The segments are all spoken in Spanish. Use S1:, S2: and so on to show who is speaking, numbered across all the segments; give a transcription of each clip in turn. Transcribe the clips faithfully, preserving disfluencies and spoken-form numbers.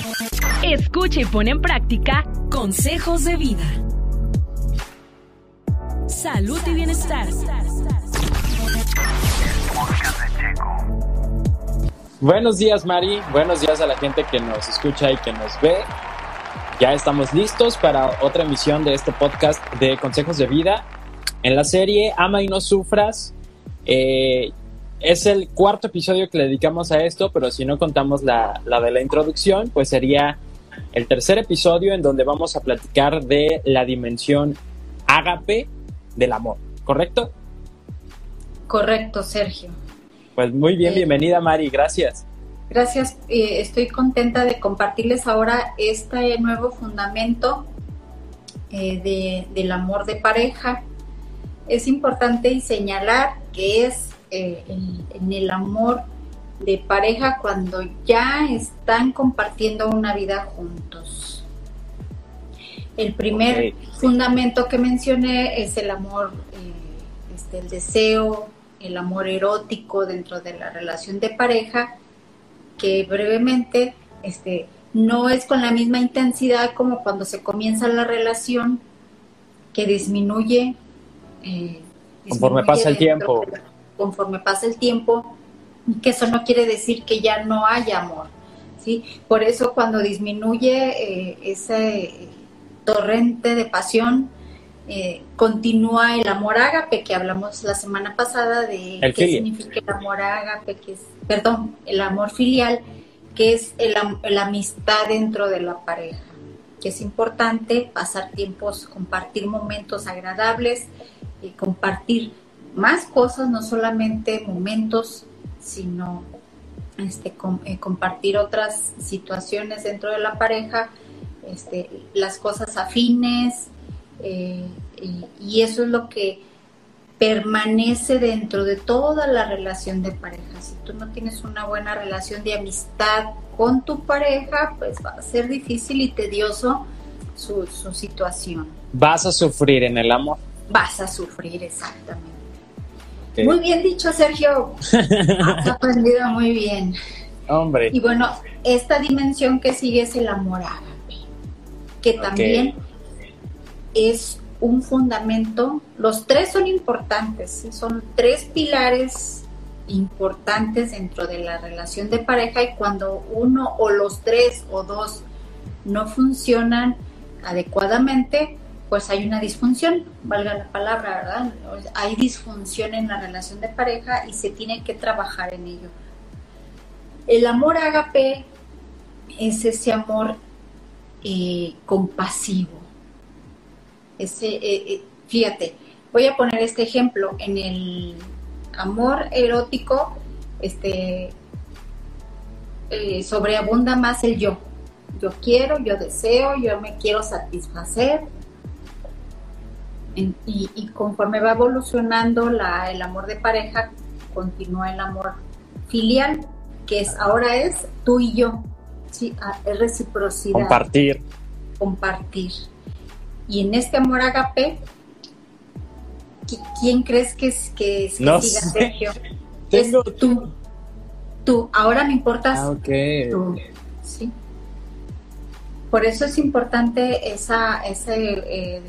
S1: Escucha y pone en práctica consejos de vida. Salud y bienestar.
S2: Buenos días, Mari. Buenos días a la gente que nos escucha y que nos ve. Ya estamos listos para otra emisión de este podcast de Consejos de Vida. En la serie Ama y no sufras, eh, es el cuarto episodio que le dedicamos a esto, pero si no contamos la, la de la introducción, pues sería el tercer episodio en donde vamos a platicar de la dimensión ágape del amor, ¿correcto?
S3: Correcto, Sergio.
S2: Pues muy bien, eh, bienvenida, Mari, gracias.
S3: Gracias, eh, estoy contenta de compartirles ahora este nuevo fundamento eh, de, del amor de pareja. Es importante señalar que es eh, en, en el amor de pareja cuando ya están compartiendo una vida juntos. El primer okay. fundamento que mencioné es el amor, eh, este, el deseo, el amor erótico dentro de la relación de pareja, que brevemente este, no es con la misma intensidad como cuando se comienza la relación, que disminuye, eh, disminuye
S2: conforme pasa el tiempo.
S3: De, conforme pasa el tiempo, que eso no quiere decir que ya no haya amor, ¿sí? Por eso cuando disminuye eh, ese torrente de pasión, eh, continúa el amor ágape, que hablamos la semana pasada de
S2: el
S3: qué
S2: filial.
S3: Significa el amor ágape, que es, perdón, el amor filial, que es el, la amistad dentro de la pareja, que es importante pasar tiempos, compartir momentos agradables, y compartir más cosas, no solamente momentos, sino este, com, eh, compartir otras situaciones dentro de la pareja, este, las cosas afines, eh, eh, y eso es lo que permanece dentro de toda la relación de pareja. Si tú no tienes una buena relación de amistad con tu pareja, pues va a ser difícil y tedioso su, su situación.
S2: Vas a sufrir en el amor.
S3: Vas a sufrir, exactamente. Okay. Muy bien dicho, Sergio. Has aprendido muy bien.
S2: Hombre.
S3: Y bueno, esta dimensión que sigue es el amor ágape, que también okay. es un fundamento. Los tres son importantes, ¿sí? Son tres pilares importantes dentro de la relación de pareja, y cuando uno o los tres o dos no funcionan adecuadamente, pues hay una disfunción, valga la palabra, ¿verdad? Hay disfunción en la relación de pareja y se tiene que trabajar en ello. El amor ágape es ese amor eh, compasivo. Ese, eh, eh, fíjate, voy a poner este ejemplo. En el amor erótico, este, eh, sobreabunda más el yo. Yo quiero, yo deseo, yo me quiero satisfacer. Y, y conforme va evolucionando la, el amor de pareja, continúa el amor filial, que es ahora es tú y yo, ¿sí? Es reciprocidad.
S2: Compartir.
S3: Compartir. Y en este amor ágape, ¿quién crees que, es, que, es, que
S2: no
S3: siga,
S2: sé.
S3: Sergio?
S2: Tengo...
S3: Es tú. Tú. Ahora me importas
S2: ah, okay.
S3: tú. ¿Sí? Por eso es importante esa, ese... Eh,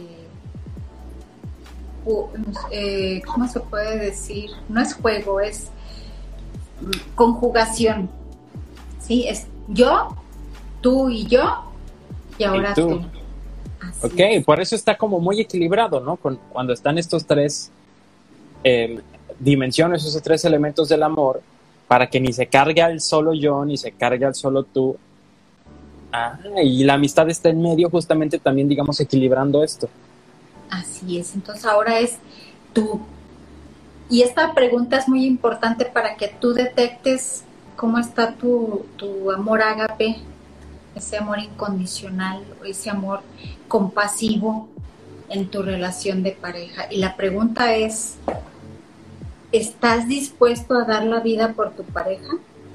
S3: Eh, ¿cómo se puede decir? No es juego, es conjugación, ¿sí? Es yo, tú y yo, y ahora y tú. tú.
S2: Así ok, es. Por eso está como muy equilibrado, ¿no? Con, cuando están estos tres eh, dimensiones, esos tres elementos del amor, para que ni se cargue al solo yo, ni se cargue al solo tú. Ah, y la amistad está en medio, justamente también, digamos, equilibrando esto.
S3: Así es, entonces ahora es tú. Y esta pregunta es muy importante para que tú detectes cómo está tu, tu amor ágape, ese amor incondicional, ese amor compasivo en tu relación de pareja. Y la pregunta es, ¿estás dispuesto a dar la vida por tu pareja?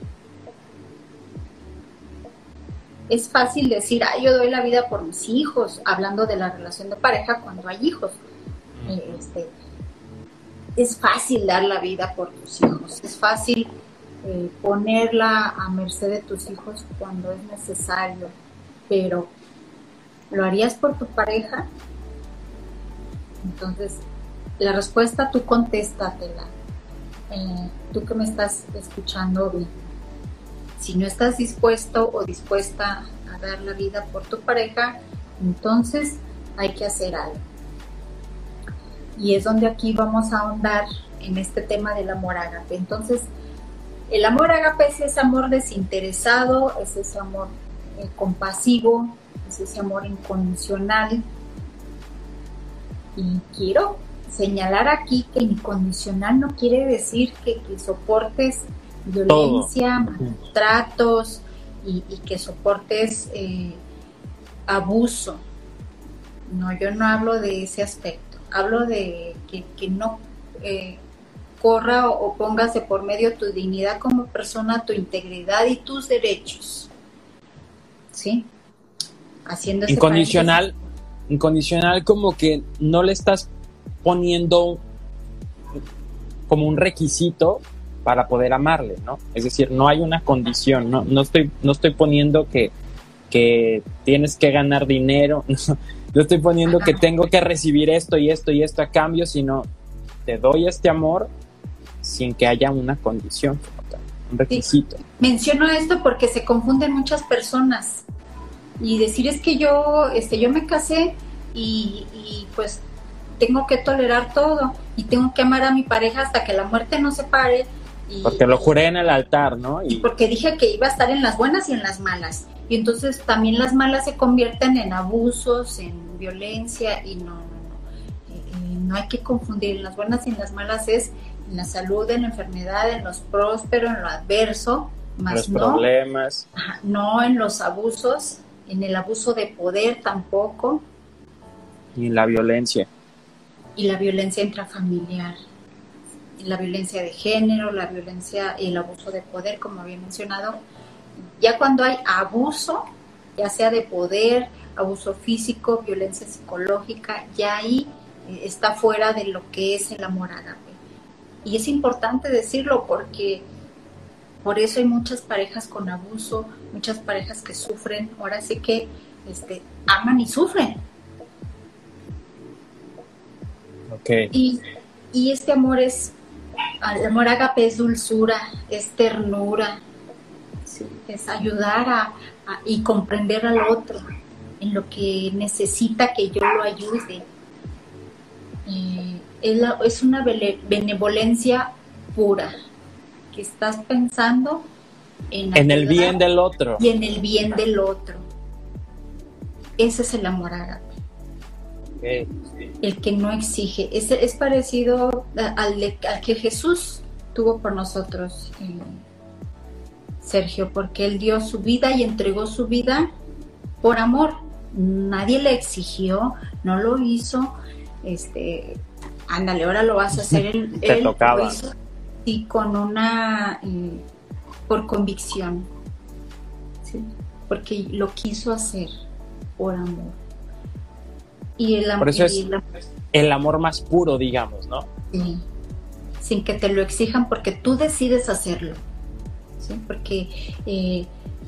S3: Es fácil decir, ah, yo doy la vida por mis hijos, hablando de la relación de pareja cuando hay hijos. Este, es fácil dar la vida por tus hijos, es fácil eh, ponerla a merced de tus hijos cuando es necesario, pero ¿lo harías por tu pareja? Entonces, la respuesta tú contéstatela. Eh, tú que me estás escuchando bien. Si no estás dispuesto o dispuesta a dar la vida por tu pareja, entonces hay que hacer algo. Y es donde aquí vamos a ahondar en este tema del amor ágape. Entonces, el amor ágape es ese amor desinteresado, es ese amor eh, compasivo, es ese amor incondicional. Y quiero señalar aquí que incondicional no quiere decir que, que soportes violencia, todo, maltratos y, y que soportes eh, abuso. No, yo no hablo de ese aspecto. Hablo de que, que no eh, corra o, o pongas de por medio tu dignidad como persona, tu integridad y tus derechos. ¿Sí? Haciendo ese
S2: incondicional, paréntesis. Incondicional como que no le estás poniendo como un requisito para poder amarle, ¿no? Es decir, no hay una condición, no, no estoy, no estoy poniendo que, que tienes que ganar dinero, no, yo estoy poniendo que tengo que recibir esto y esto y esto a cambio, sino te doy este amor sin que haya una condición, un requisito.
S3: Sí. Menciono esto porque se confunden muchas personas y decir es que yo, este, yo me casé y, y pues tengo que tolerar todo y tengo que amar a mi pareja hasta que la muerte nos separe. Y,
S2: porque lo juré en el altar, ¿no?
S3: Y, y porque dije que iba a estar en las buenas y en las malas. Y entonces también las malas se convierten en abusos, en violencia y no, no, no. Eh, no hay que confundir. En las buenas y en las malas es en la salud, en la enfermedad, en los prósperos, en lo adverso, más
S2: los
S3: no,
S2: problemas.
S3: No en los abusos, en el abuso de poder tampoco.
S2: Y en la violencia.
S3: Y la violencia intrafamiliar. La violencia de género, la violencia y el abuso de poder, como había mencionado. Ya cuando hay abuso, ya sea de poder, abuso físico, violencia psicológica, ya ahí eh, está fuera de lo que es el amor ágape. Y es importante decirlo porque por eso hay muchas parejas con abuso, muchas parejas que sufren, ahora sí que este, aman y sufren.
S2: Okay.
S3: Y, y este amor es el amor ágape es dulzura, es ternura, ¿sí? Es ayudar a, a, y comprender al otro en lo que necesita que yo lo ayude. Eh, es, la, es una benevolencia pura, que estás pensando en,
S2: en el bien del otro.
S3: Y en el bien del otro. Ese es el amor ágape.
S2: Okay.
S3: El que no exige, es, es parecido al, de, al que Jesús tuvo por nosotros, eh, Sergio, porque Él dio su vida y entregó su vida por amor. Nadie le exigió, no lo hizo, este, ándale, ahora lo vas a hacer. Él,
S2: Te
S3: él
S2: tocaba.
S3: Lo hizo y con una, eh, por convicción, ¿sí? Porque lo quiso hacer por amor. Y el,
S2: Por eso es
S3: y el,
S2: el amor más puro, digamos, ¿no?
S3: Sí, sin que te lo exijan porque tú decides hacerlo, ¿sí? Porque, eh,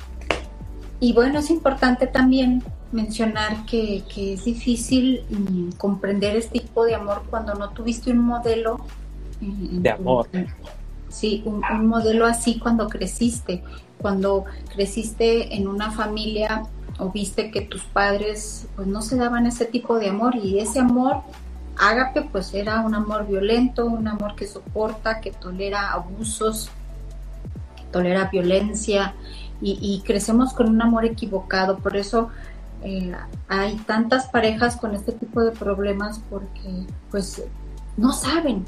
S3: y bueno, es importante también mencionar que, que es difícil mm, comprender este tipo de amor cuando no tuviste un modelo. Eh,
S2: de amor.
S3: En, sí, un, un modelo así cuando creciste, cuando creciste en una familia o viste que tus padres pues no se daban ese tipo de amor y ese amor ágape pues era un amor violento, un amor que soporta, que tolera abusos, que tolera violencia y, y crecemos con un amor equivocado. Por eso eh, hay tantas parejas con este tipo de problemas porque pues no saben.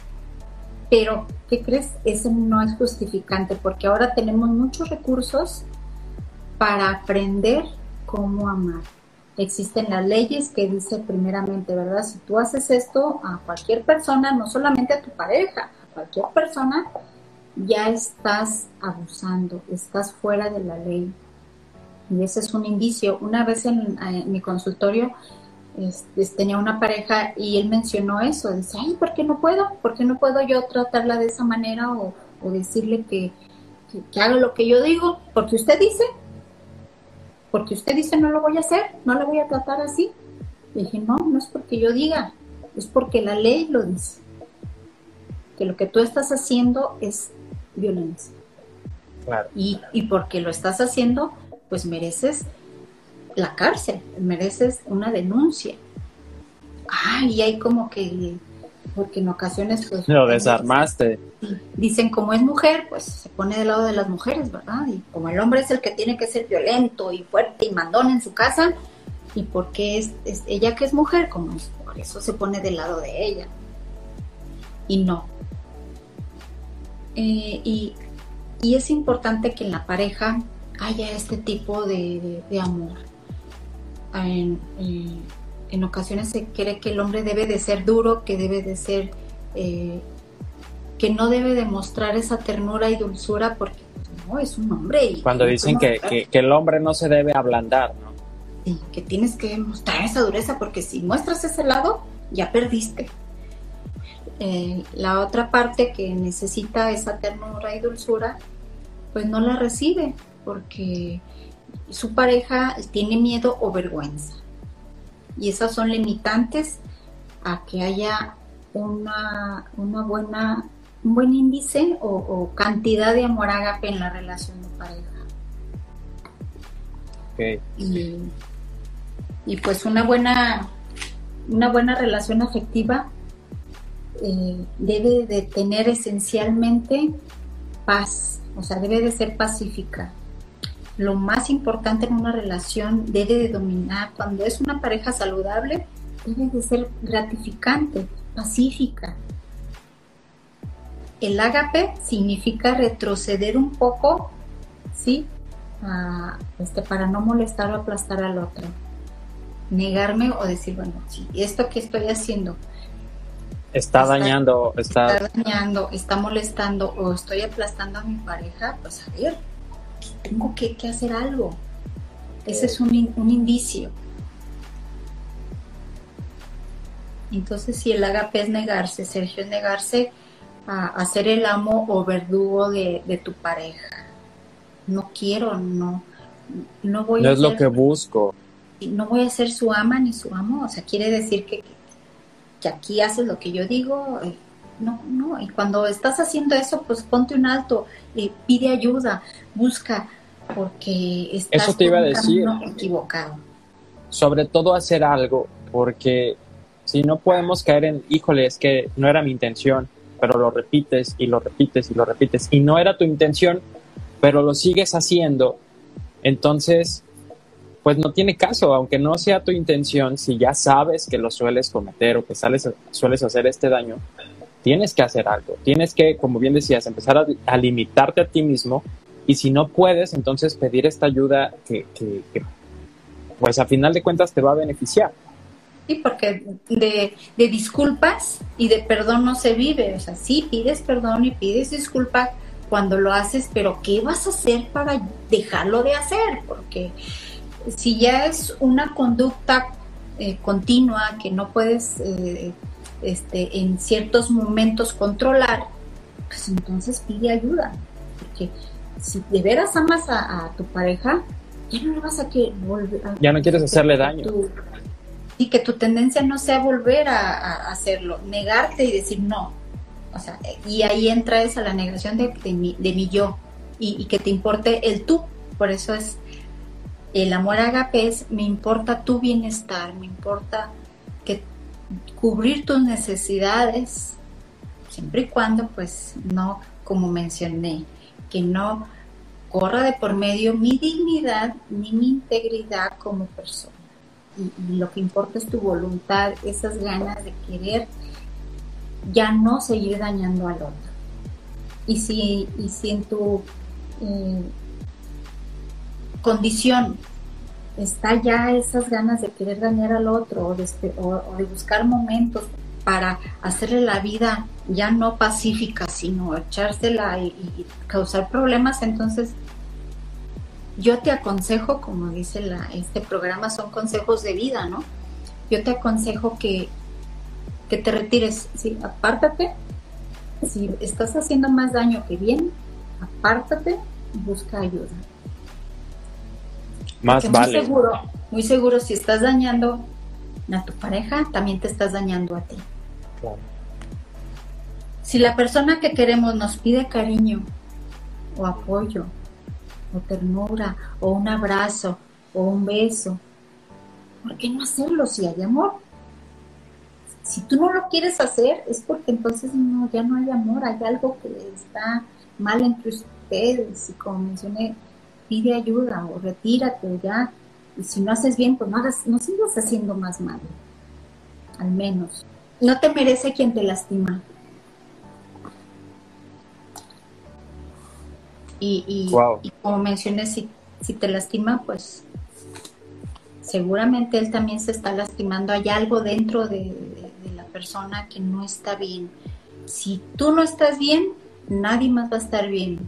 S3: Pero, ¿qué crees? Ese no es justificante porque ahora tenemos muchos recursos para aprender cómo amar. Existen las leyes que dice primeramente, ¿verdad? Si tú haces esto a cualquier persona, no solamente a tu pareja, a cualquier persona, ya estás abusando, estás fuera de la ley. Y ese es un indicio. Una vez en, en mi consultorio este, tenía una pareja y él mencionó eso. Dice, ay, ¿por qué no puedo? ¿Por qué no puedo yo tratarla de esa manera o, o decirle que que, que haga lo que yo digo, porque usted dice, porque usted dice no lo voy a hacer, no lo voy a tratar así. Le dije, no, no es porque yo diga, es porque la ley lo dice, que lo que tú estás haciendo es violencia.
S2: Claro.
S3: Y, y porque lo estás haciendo, pues mereces la cárcel, mereces una denuncia. Ah, y hay como que, porque en ocasiones pues,
S2: lo desarmaste.
S3: Dicen como es mujer, pues se pone del lado de las mujeres, ¿verdad? Y como el hombre es el que tiene que ser violento y fuerte y mandón en su casa, y porque es, es ella que es mujer, como es, por eso se pone del lado de ella. Y no. Eh, y, y es importante que en la pareja haya este tipo de, de, de amor. En, en, en ocasiones se cree que el hombre debe de ser duro, que debe de ser, eh, que no debe de mostrar esa ternura y dulzura porque no, es un hombre. Y
S2: cuando dicen que, que, que el hombre no se debe ablandar, ¿no?
S3: Sí, que tienes que mostrar esa dureza porque si muestras ese lado, ya perdiste. Eh, la otra parte que necesita esa ternura y dulzura, pues no la recibe porque su pareja tiene miedo o vergüenza. Y esas son limitantes a que haya una, una buena, un buen índice o, o cantidad de amor ágape en la relación de pareja.
S2: Okay.
S3: Y, y pues una buena, una buena relación afectiva eh, debe de tener esencialmente paz, o sea, debe de ser pacífica. Lo más importante en una relación debe de dominar, cuando es una pareja saludable, debe de ser gratificante, pacífica. El ágape significa retroceder un poco, ¿sí? A, este, para no molestar o aplastar al otro. Negarme o decir, bueno, sí, esto que estoy haciendo
S2: está, está dañando, está...
S3: está dañando, está molestando o estoy aplastando a mi pareja, pues a ver, tengo que, que hacer algo. Ese es un, un indicio. Entonces, si el ágape es negarse, Sergio, es negarse a, a ser el amo o verdugo de, de tu pareja. No quiero, no, no voy
S2: no
S3: a
S2: es ser, lo que busco.
S3: No voy a ser su ama ni su amo. O sea, quiere decir que, que aquí haces lo que yo digo. No, no. Y cuando estás haciendo eso, pues ponte un alto, eh, pide ayuda, busca, porque estás
S2: eso te iba a decir,
S3: equivocado.
S2: Sobre todo hacer algo, porque si no podemos caer en, híjole, es que no era mi intención, pero lo repites y lo repites y lo repites, y no era tu intención, pero lo sigues haciendo, entonces, pues no tiene caso, aunque no sea tu intención, si ya sabes que lo sueles cometer o que sales, sueles hacer este daño, tienes que hacer algo, tienes que, como bien decías, empezar a, a limitarte a ti mismo, y si no puedes, entonces pedir esta ayuda que, que, que pues a final de cuentas te va a beneficiar.
S3: Sí, porque de, de disculpas y de perdón no se vive, o sea, sí pides perdón y pides disculpa cuando lo haces, pero ¿qué vas a hacer para dejarlo de hacer? Porque si ya es una conducta eh, continua que no puedes eh, este, en ciertos momentos controlar, pues entonces pide ayuda, porque si de veras amas a, a tu pareja, ya no le vas a que volver a,
S2: ya no quieres hacerle daño.
S3: Tu, y que tu tendencia no sea volver a, a hacerlo, negarte y decir no. O sea, y ahí entra esa la negación de, de, mi, de mi yo y, y que te importe el tú. Por eso es el amor ágape, es me importa tu bienestar, me importa que cubrir tus necesidades, siempre y cuando pues no, como mencioné, que no corra de por medio mi dignidad ni mi integridad como persona. Y, y lo que importa es tu voluntad, esas ganas de querer ya no seguir dañando al otro. Y si, y si en tu eh, condición está ya esas ganas de querer dañar al otro o de, o, o de buscar momentos para hacerle la vida ya no pacífica, sino echársela y, y causar problemas, entonces yo te aconsejo, como dice la, este programa, son consejos de vida, ¿no? Yo te aconsejo que, que te retires, ¿sí? Apártate. Si estás haciendo más daño que bien, apártate y busca ayuda.
S2: Más
S3: Porque
S2: vale.
S3: Muy seguro, muy seguro, si estás dañando a tu pareja, también te estás dañando a ti.
S2: Claro.
S3: Si la persona que queremos nos pide cariño, o apoyo, o ternura, o un abrazo, o un beso, ¿por qué no hacerlo si hay amor? Si tú no lo quieres hacer, es porque entonces no, ya no hay amor, hay algo que está mal entre ustedes, y como mencioné, pide ayuda o retírate ya, y si no haces bien, pues no hagas, no sigas haciendo más mal, al menos. No te merece quien te lastima. Y, y,
S2: wow.
S3: y como mencioné, si, si te lastima, pues seguramente él también se está lastimando. Hay algo dentro de, de, de la persona que no está bien. Si tú no estás bien, nadie más va a estar bien.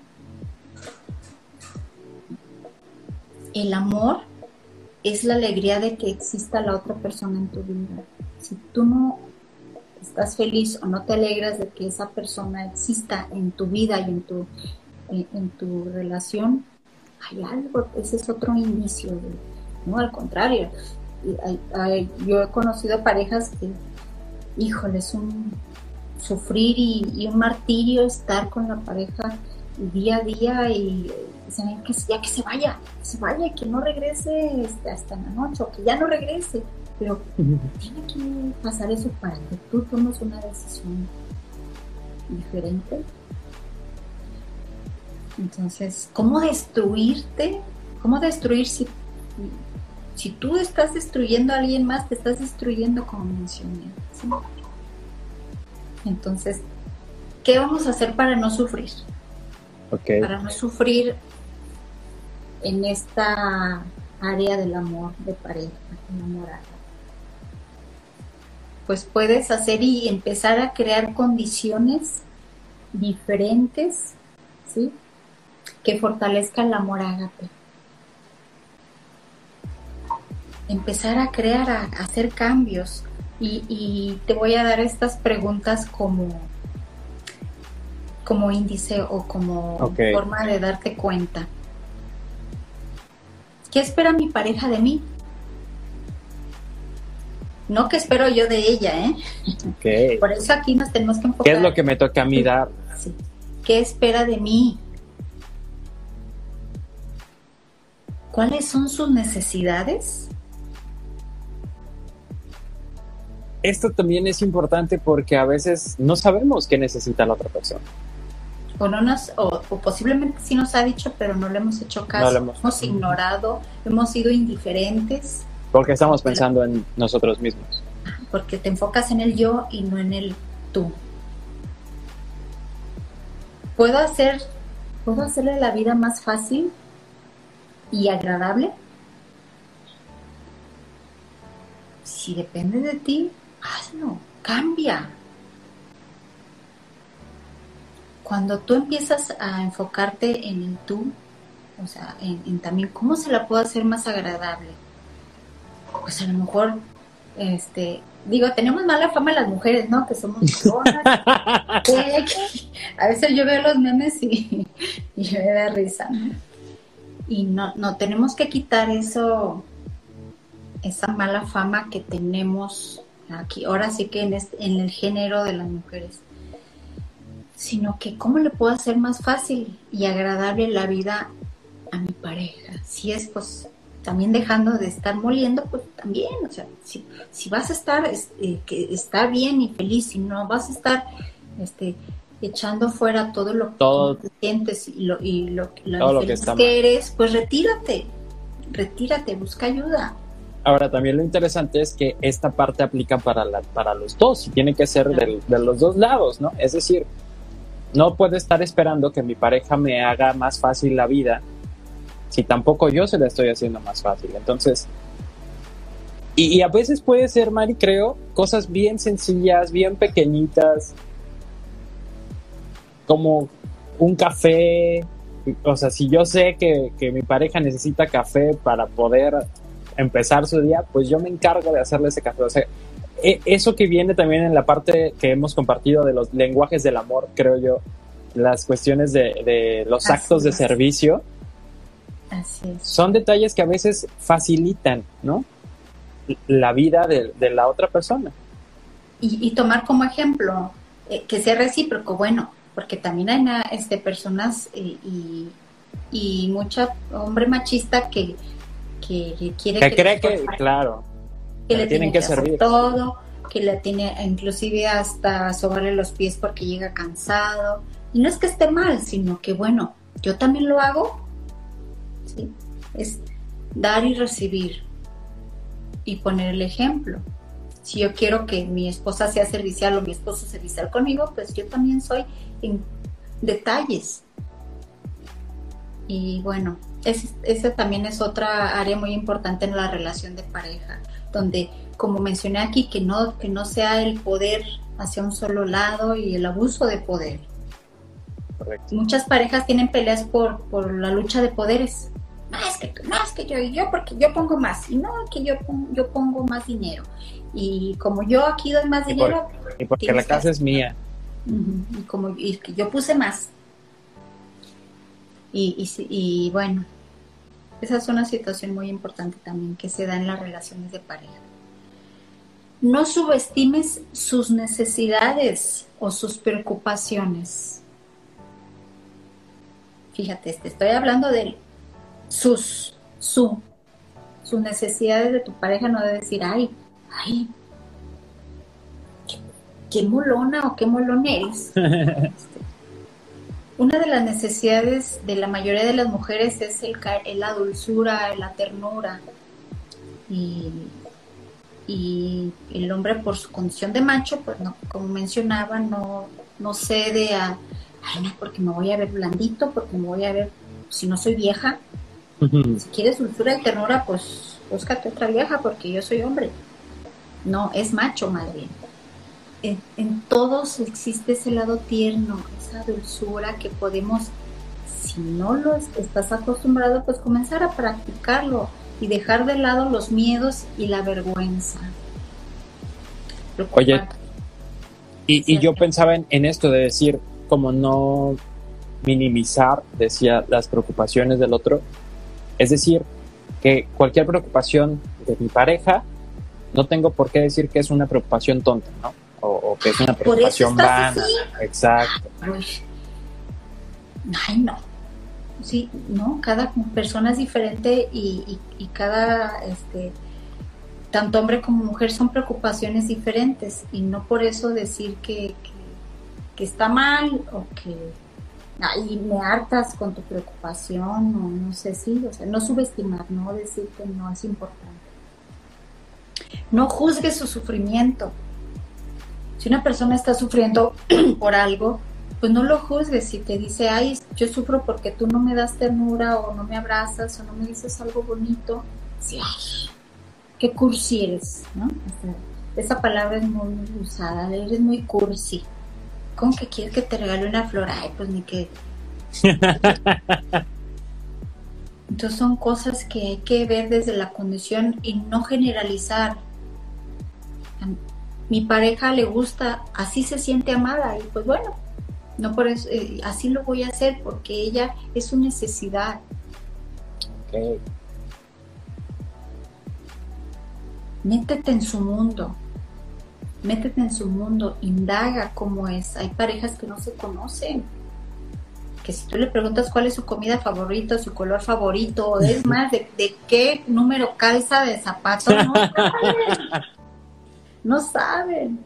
S3: El amor es la alegría de que exista la otra persona en tu vida. Si tú no estás feliz o no te alegras de que esa persona exista en tu vida y en tu, en, en tu relación, hay algo, ese es otro inicio. De, no, al contrario. Hay, hay, yo he conocido parejas que, híjole, es un sufrir y, y un martirio estar con la pareja día a día y dicen que ya que se vaya, que se vaya y que no regrese este, hasta la noche o que ya no regrese, pero uh-huh. tiene que pasar eso para que tú tomes una decisión diferente. Entonces, ¿cómo destruirte? ¿Cómo destruir si, si tú estás destruyendo a alguien más, te estás destruyendo como mencioné? ¿Sí? Entonces, ¿qué vamos a hacer para no sufrir?
S2: Okay.
S3: Para no sufrir en esta área del amor de pareja, enamorada. Pues puedes hacer y empezar a crear condiciones diferentes, ¿sí? Que fortalezcan el amor ágape. Empezar a crear, a, a hacer cambios. Y, y te voy a dar estas preguntas como como índice o como okay. forma de darte cuenta. ¿Qué espera mi pareja de mí? No qué espero yo de ella, ¿eh?
S2: Okay.
S3: Por eso aquí nos tenemos que enfocar.
S2: ¿Qué es lo que me toca a mí dar?
S3: Sí. ¿Qué espera de mí? ¿Cuáles son sus necesidades?
S2: Esto también es importante porque a veces no sabemos qué necesita la otra persona.
S3: O, no nos, o, o posiblemente sí nos ha dicho, pero no le hemos hecho caso,
S2: no hemos...
S3: hemos ignorado, hemos sido indiferentes.
S2: Porque estamos pensando en nosotros mismos.
S3: Porque te enfocas en el yo y no en el tú. ¿Puedo hacer, ¿puedo hacerle la vida más fácil y agradable? Si depende de ti, hazlo, cambia. Cuando tú empiezas a enfocarte en el tú, o sea, en, en también cómo se la puedo hacer más agradable, pues a lo mejor, este, digo, tenemos mala fama las mujeres, ¿no? Que somos personas, que, que, a veces yo veo los memes y, y me da risa, ¿no? Y no, no, tenemos que quitar eso, esa mala fama que tenemos aquí, ahora sí que en, este, en el género de las mujeres. Sino que cómo le puedo hacer más fácil y agradable la vida a mi pareja. Si es, pues, también dejando de estar moliendo, pues también, o sea, si, si vas a estar, este, que está bien y feliz, si no vas a estar, este, echando fuera todo lo
S2: todo,
S3: que sientes y lo, y lo, lo
S2: todo
S3: infeliz
S2: lo que,
S3: que eres, pues retírate, retírate, busca ayuda.
S2: Ahora, también lo interesante es que esta parte aplica para, la, para los dos, y tiene que ser claro. de, de los dos lados, ¿no? Es decir, no puedo estar esperando que mi pareja me haga más fácil la vida si tampoco yo se la estoy haciendo más fácil. Entonces, y, y a veces puede ser, Mari, creo, cosas bien sencillas, bien pequeñitas, como un café. O sea, si yo sé que, que mi pareja necesita café para poder empezar su día, pues yo me encargo de hacerle ese café. O sea, eso que viene también en la parte que hemos compartido de los lenguajes del amor, creo yo, las cuestiones de, de los
S3: Así
S2: actos de
S3: es.
S2: servicio.
S3: Así es.
S2: Son detalles que a veces facilitan, ¿no?, la vida de, de la otra persona.
S3: Y, y tomar como ejemplo eh, que sea recíproco, bueno, porque también hay na- este, personas eh, y, y mucha hombre machista que, que, que quiere
S2: Que
S3: que,
S2: cree
S3: les-
S2: que, claro,
S3: que
S2: le
S3: le
S2: tienen
S3: tienen
S2: que
S3: que hacer
S2: servir.
S3: todo, que le tiene inclusive hasta sobarle los pies porque llega cansado. Y no es que esté mal, sino que bueno, yo también lo hago, ¿sí? Es dar y recibir y poner el ejemplo. Si yo quiero que mi esposa sea servicial o mi esposo servicial conmigo, pues yo también soy en detalles. Y bueno, ese, ese también es otra área muy importante en la relación de pareja, donde, como mencioné aquí, que no, que no sea el poder hacia un solo lado y el abuso de poder.
S2: Correcto.
S3: Muchas parejas tienen peleas por, por la lucha de poderes. No, es que tú, no, es que yo, y yo, porque yo pongo más, y no, que yo, pon- yo pongo más dinero. Y como yo aquí doy más
S2: Y,
S3: dinero,
S2: por- y porque
S3: tienes
S2: la casa
S3: que-
S2: es mía.
S3: Ujú, y como y que yo puse más. Y, y, si- y bueno, esa es una situación muy importante también que se da en las relaciones de pareja. No subestimes sus necesidades o sus preocupaciones. Fíjate, te estoy hablando de sus, su, sus necesidades de tu pareja. No debe decir, ay, ay, qué, qué molona o qué molón eres. Este, Una de las necesidades de la mayoría de las mujeres es el, ca- la dulzura, la ternura. Y, y el hombre, por su condición de macho, pues no, como mencionaba, no, no cede a, ay, no, porque me voy a ver blandito, porque me voy a ver, si no soy vieja. Si quieres dulzura y ternura, pues búscate otra vieja, porque yo soy hombre. No, es macho, madre. En, en todos existe ese lado tierno, esa dulzura que podemos, si no lo estás acostumbrado, pues comenzar a practicarlo y dejar de lado los miedos y la vergüenza.
S2: Oye, y, y yo pensaba en, en esto de decir, como no minimizar, decía, las preocupaciones del otro. Es decir, que cualquier preocupación de mi pareja, no tengo por qué decir que es una preocupación tonta, ¿no? O, o que es una preocupación
S3: ¿Por eso estás
S2: vana.
S3: así?
S2: Exacto.
S3: Uy. Ay, no. Sí, no, cada persona es diferente y, y, y cada, este, tanto hombre como mujer son preocupaciones diferentes y no por eso decir que, que, que está mal o que ay, me hartas con tu preocupación o no sé si, o sea, no subestimar, no decir que no es importante. No juzgues su sufrimiento. Si una persona está sufriendo por algo, pues no lo juzgues. Si te dice, ay, yo sufro porque tú no me das ternura o no me abrazas o no me dices algo bonito, sí, ay, qué cursi eres, ¿no? O sea, esa palabra es muy usada, eres muy cursi. ¿Cómo que quieres que te regale una flor? Ay, pues ni que... Entonces son cosas que hay que ver desde la condición y no generalizar. A mi pareja le gusta, así se siente amada y pues bueno, no por eso, eh, así lo voy a hacer porque ella es su necesidad.
S2: Okay.
S3: Métete en su mundo, métete en su mundo, indaga cómo es. Hay parejas que no se conocen, que si tú le preguntas cuál es su comida favorita, su color favorito, o es más, de, de qué número calza de zapato, no saben, no saben,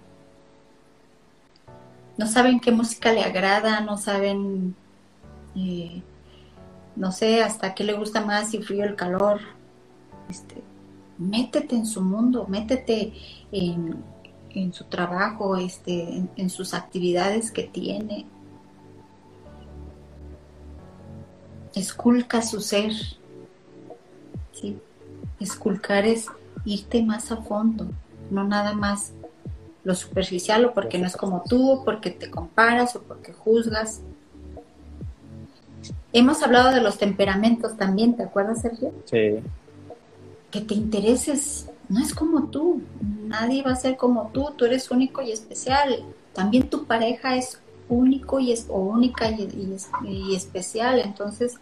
S3: no saben qué música le agrada, no saben, eh, no sé, hasta qué le gusta más, si frío o el calor. Este, métete en su mundo, métete en, en su trabajo, este, en, en sus actividades que tiene. Esculca su ser, ¿sí? Esculcar es irte más a fondo, no nada más lo superficial, o porque no es como tú, o porque te comparas, o porque juzgas. Hemos hablado de los temperamentos también, ¿te acuerdas, Sergio?
S2: Sí.
S3: Que te intereses, no es como tú, nadie va a ser como tú, tú eres único y especial. También tu pareja es único y es, o única y, y, y especial. Entonces,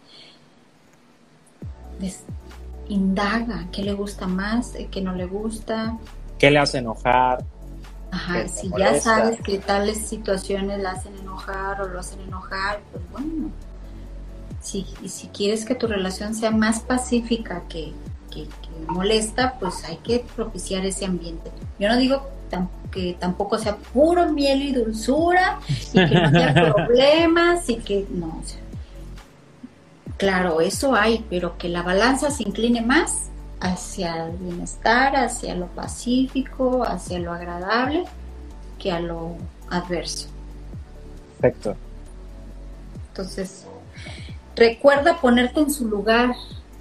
S3: pues, indaga qué le gusta más, qué no le gusta.
S2: ¿Qué le hace enojar?
S3: Ajá, si ya sabes que tales situaciones la hacen enojar o lo hacen enojar, pues bueno, si, y si quieres que tu relación sea más pacífica que, que, que molesta, pues hay que propiciar ese ambiente. Yo no digo tam, que tampoco sea puro miel y dulzura y que no haya problemas y que no, o sea, claro, eso hay, pero que la balanza se incline más hacia el bienestar, hacia lo pacífico, hacia lo agradable, que a lo adverso.
S2: Perfecto.
S3: Entonces, recuerda ponerte en su lugar.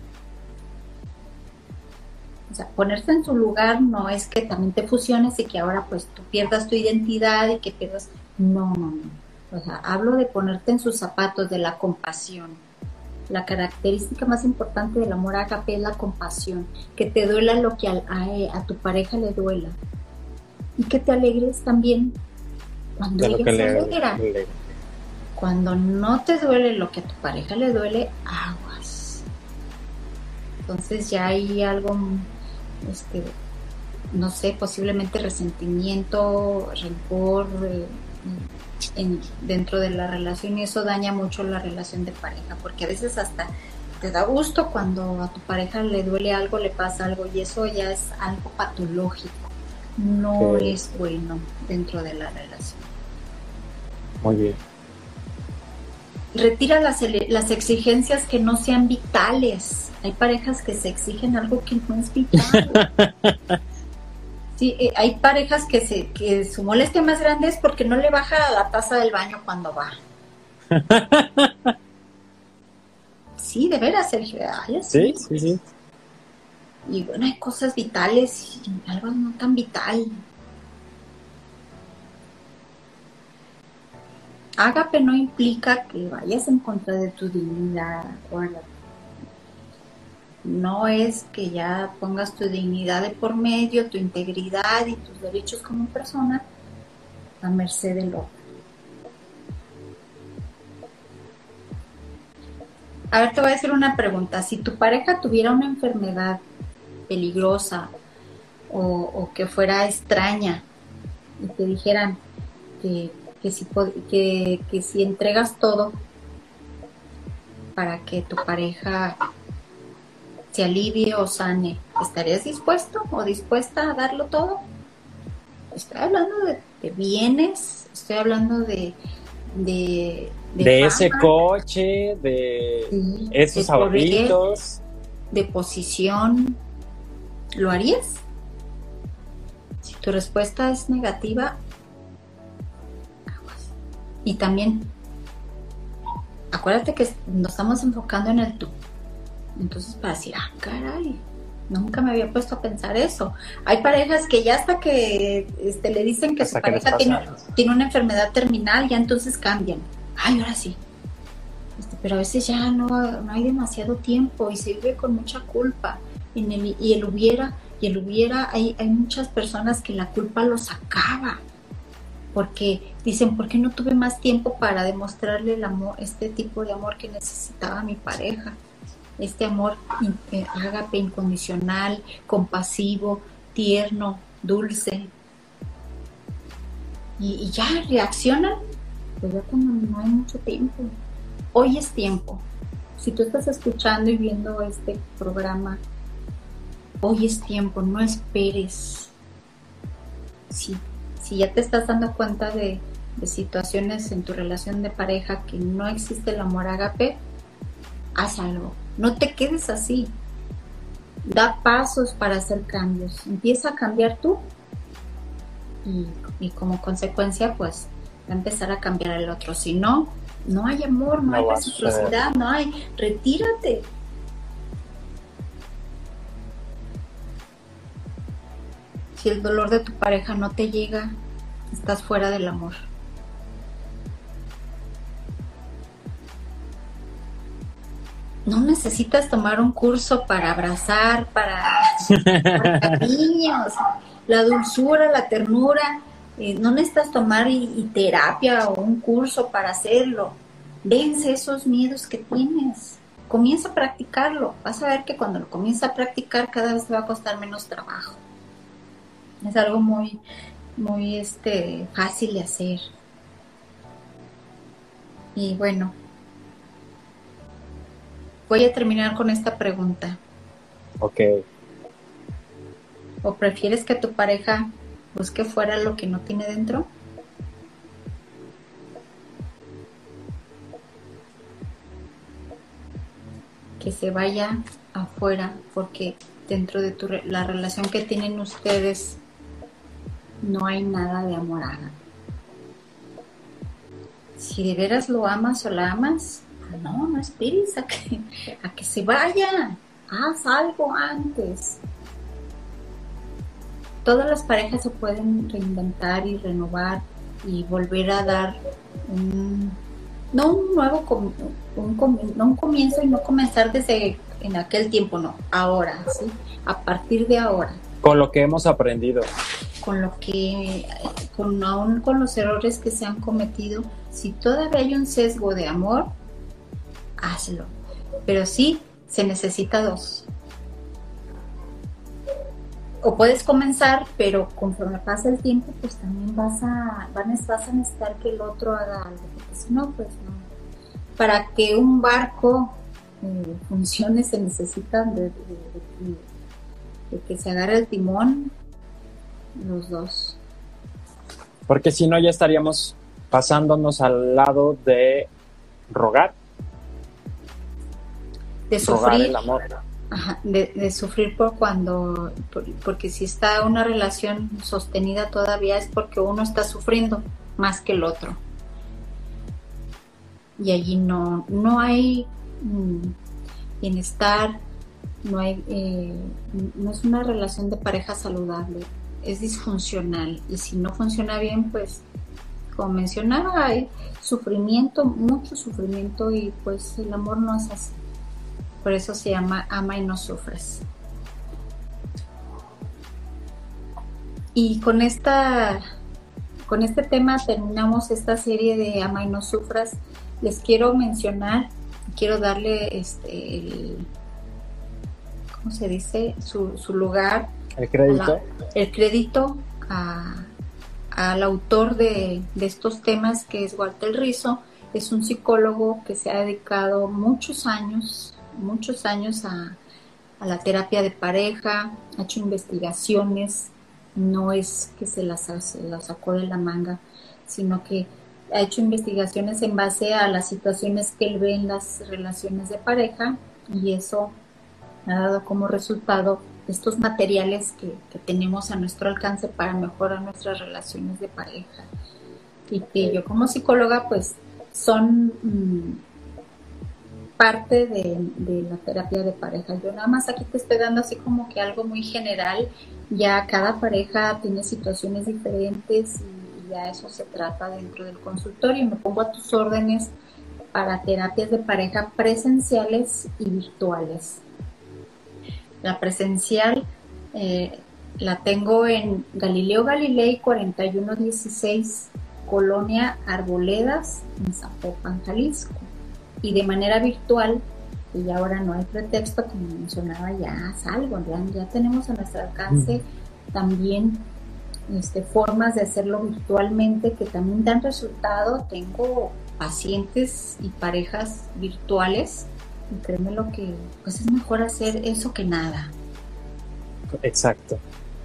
S3: O sea, ponerte en su lugar no es que también te fusiones y que ahora pues tú pierdas tu identidad y que pierdas... No, no, no. O sea, hablo de ponerte en sus zapatos, de la compasión. La característica más importante del amor ágape es la compasión, que te duela lo que a, a, a tu pareja le duela y que te alegres también cuando ella se alegra. Le... Cuando no te duele lo que a tu pareja le duele, aguas. Entonces ya hay algo, este, no sé, posiblemente resentimiento, rencor, eh, En, dentro de la relación, y eso daña mucho la relación de pareja, porque a veces hasta te da gusto cuando a tu pareja le duele algo, le pasa algo, y eso ya es algo patológico, no sí. es bueno dentro de la relación.
S2: Muy bien.
S3: Retira las, las exigencias que no sean vitales. Hay parejas que se exigen algo que no es vital. Sí, eh, hay parejas que se que su molestia más grande es porque no le baja la taza del baño cuando va. Sí, de veras, Sergio. Ay,
S2: sí, sí, sí.
S3: Y bueno, hay cosas vitales y algo no tan vital. Ágape no implica que vayas en contra de tu dignidad, acuérdate. No es que ya pongas tu dignidad de por medio, tu integridad y tus derechos como persona a merced del otro. A ver, te voy a hacer una pregunta. Si tu pareja tuviera una enfermedad peligrosa o, o que fuera extraña y te dijeran que, que, si, que, que si entregas todo para que tu pareja se alivie o sane, ¿estarías dispuesto o dispuesta a darlo todo? Estoy hablando de, de bienes, estoy hablando de de,
S2: de, de ese coche, de sí, esos de ahorritos,
S3: de posición. ¿Lo harías? Si tu respuesta es negativa, aguas. Y también acuérdate que nos estamos enfocando en el tú. Entonces, para decir, ah, caray, nunca me había puesto a pensar eso. Hay parejas que ya hasta que este, le dicen que hasta su pareja tiene, tiene una enfermedad terminal, ya entonces cambian. Ay, ahora sí. Este, pero a veces ya no, no hay demasiado tiempo y se vive con mucha culpa. En el, y el hubiera, y el hubiera, hay, hay muchas personas que la culpa los acaba. Porque dicen, ¿por qué no tuve más tiempo para demostrarle el amor, este tipo de amor que necesitaba mi pareja? Este amor eh, ágape, incondicional, compasivo, tierno, dulce. Y, y ya reaccionan, pues ya cuando no hay mucho tiempo. Hoy es tiempo. Si tú estás escuchando y viendo este programa, hoy es tiempo, no esperes. Si, si ya te estás dando cuenta de, de situaciones en tu relación de pareja que no existe el amor ágape, haz algo. No te quedes así. Da pasos para hacer cambios. Empieza a cambiar tú. Y, y como consecuencia, pues, va a empezar a cambiar el otro. Si no, no hay amor, no, no hay reciprocidad, no hay. Retírate. Si el dolor de tu pareja no te llega, estás fuera del amor. No necesitas tomar un curso para abrazar, para, para cariños. La dulzura, la ternura, Eh, no necesitas tomar y, y terapia o un curso para hacerlo. Vence esos miedos que tienes. Comienza a practicarlo. Vas a ver que cuando lo comienzas a practicar cada vez te va a costar menos trabajo. Es algo muy, muy este, fácil de hacer. Y bueno, voy a terminar con esta pregunta.
S2: Ok.
S3: ¿O prefieres que tu pareja busque fuera lo que no tiene dentro? Que se vaya afuera, porque dentro de tu re- la relación que tienen ustedes no hay nada de amor. Si de veras lo amas o la amas, no, no esperes a que, a que se vaya. Haz algo antes. Todas las parejas se pueden reinventar y renovar y volver a dar un, no un nuevo com, un, com, no un comienzo y no comenzar desde en aquel tiempo, no, ahora, ¿sí? A partir de ahora.
S2: Con lo que hemos aprendido.
S3: Con lo que, con aún con los errores que se han cometido, si todavía hay un sesgo de amor, hazlo. Pero sí, se necesita dos. O puedes comenzar, pero conforme pasa el tiempo, pues también vas a, vas a necesitar que el otro haga algo, porque si no, pues no. Para que un barco eh, funcione se necesita de, de, de, de que se agarre el timón los dos.
S2: Porque si no, ya estaríamos pasándonos al lado de rogar.
S3: De sufrir.
S2: Rogar el amor.
S3: Ajá, de, de sufrir por cuando, por, porque si está una relación sostenida todavía es porque uno está sufriendo más que el otro. Y allí no, no hay mmm, bienestar, no hay, eh, no es una relación de pareja saludable, es disfuncional. Y si no funciona bien, pues, como mencionaba, hay sufrimiento, mucho sufrimiento, y pues el amor no es así. Por eso se llama ama y no sufres. Y con esta, con este tema terminamos esta serie de Ama y no sufras. Les quiero mencionar, quiero darle este, el, ¿cómo se dice? Su, su lugar.
S2: El crédito.
S3: La, el crédito a, al autor de, de estos temas, que es Walter Rizzo. Es un psicólogo que se ha dedicado muchos años muchos años a, a la terapia de pareja, ha hecho investigaciones, no es que se las, se las sacó de la manga, sino que ha hecho investigaciones en base a las situaciones que él ve en las relaciones de pareja, y eso ha dado como resultado estos materiales que, que tenemos a nuestro alcance para mejorar nuestras relaciones de pareja, y que yo como psicóloga pues son mmm, parte de, de la terapia de pareja. Yo nada más aquí te estoy dando así como que algo muy general. Ya cada pareja tiene situaciones diferentes y ya eso se trata dentro del consultorio. Me pongo a tus órdenes para terapias de pareja presenciales y virtuales. La presencial eh, la tengo en Galileo Galilei cuarenta y uno dieciséis, Colonia Arboledas, en Zapopan, Jalisco. Y de manera virtual, y ahora no hay pretexto, como mencionaba, ya salgo, ya, ya tenemos a nuestro alcance mm. también este, formas de hacerlo virtualmente que también dan resultado. Tengo pacientes y parejas virtuales, y créeme lo que pues es mejor hacer eso que nada.
S2: Exacto.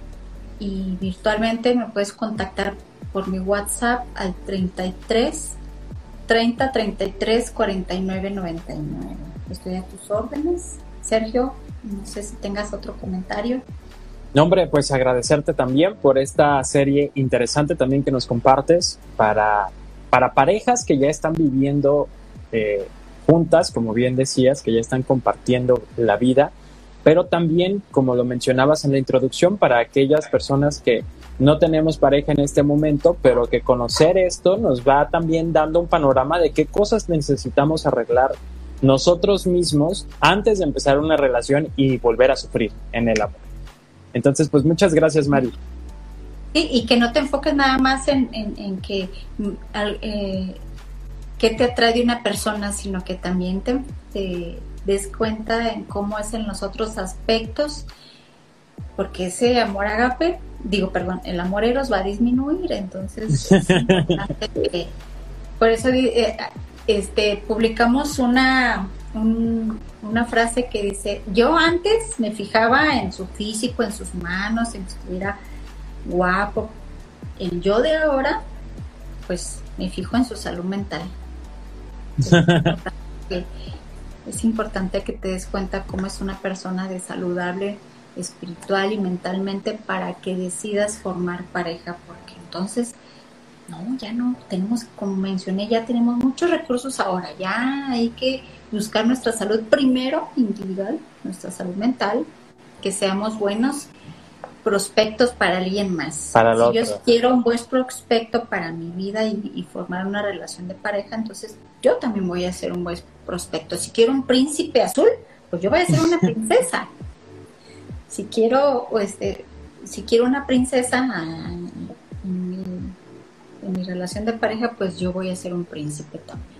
S3: Y virtualmente me puedes contactar por mi WhatsApp al treinta y tres treinta, treinta y tres, cuarenta y nueve, noventa y nueve. Estoy a tus órdenes. Sergio, no sé si tengas otro comentario.
S2: No, hombre, pues agradecerte también por esta serie interesante también que nos compartes para, para parejas que ya están viviendo eh, juntas, como bien decías, que ya están compartiendo la vida, pero también, como lo mencionabas en la introducción, para aquellas personas que no tenemos pareja en este momento, pero que conocer esto nos va también dando un panorama de qué cosas necesitamos arreglar nosotros mismos antes de empezar una relación y volver a sufrir en el amor. Entonces, pues muchas gracias, Mari.
S3: Sí, y que no te enfoques nada más en, en, en que eh, qué te atrae de una persona, sino que también te, te des cuenta en cómo es en los otros aspectos, porque ese amor ágape, digo, perdón, el amor eros va a disminuir, entonces es importante que, por eso eh, este, publicamos una, un, una frase que dice, yo antes me fijaba en su físico, en sus manos, en que estuviera guapo, el yo de ahora, pues me fijo en su salud mental. Es importante, que, es importante que te des cuenta cómo es una persona de saludable espiritual y mentalmente para que decidas formar pareja, porque entonces no, ya no tenemos, como mencioné, ya tenemos muchos recursos ahora, ya hay que buscar nuestra salud primero individual, nuestra salud mental, que seamos buenos prospectos para alguien más.
S2: Para el
S3: si
S2: otro.
S3: Yo quiero un buen prospecto para mi vida y, y formar una relación de pareja, entonces yo también voy a ser un buen prospecto. Si quiero un príncipe azul, pues yo voy a ser una princesa. Si quiero, este, si quiero una princesa en mi, en mi relación de pareja, pues yo voy a ser un príncipe también.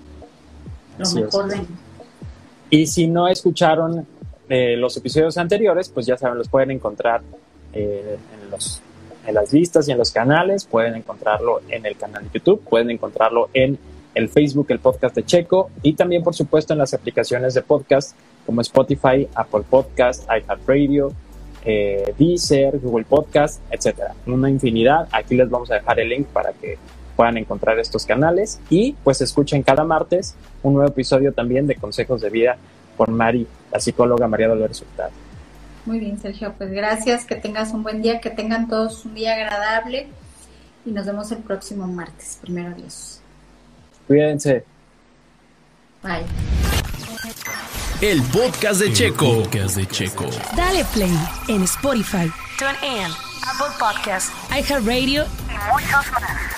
S3: Lo
S2: Así
S3: mejor
S2: es.
S3: de mí.
S2: Y si no escucharon eh, los episodios anteriores, pues ya saben, los pueden encontrar eh, en, los, en las listas y en los canales. Pueden encontrarlo en el canal de YouTube, pueden encontrarlo en el Facebook, el podcast de Checo, y también, por supuesto, en las aplicaciones de podcast como Spotify, Apple Podcast, iHeartRadio, eh, Deezer, Google Podcast, etcétera. Una infinidad. Aquí les vamos a dejar el link para que puedan encontrar estos canales y pues escuchen cada martes un nuevo episodio también de Consejos de Vida por Mari, la psicóloga María Dolores Hurtado.
S3: Muy bien, Sergio, pues gracias, que tengas un buen día, que tengan todos un día agradable y nos vemos el próximo martes, primero Dios.
S2: Cuídense.
S3: Bye.
S4: El podcast de Checo. Podcast de Checo.
S1: Dale play en Spotify,
S5: TuneIn, Apple Podcasts
S1: iHeartRadio
S5: y muchos más.